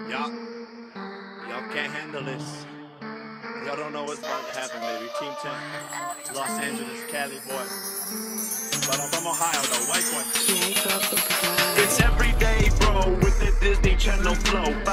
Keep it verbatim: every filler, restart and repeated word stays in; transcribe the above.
Y'all, y'all can't handle this. Y'all don't know what's about to happen, baby. Team ten, Los Angeles, Cali boy. But I'm from Ohio, though. White one. It's every day, bro, with the Disney Channel flow.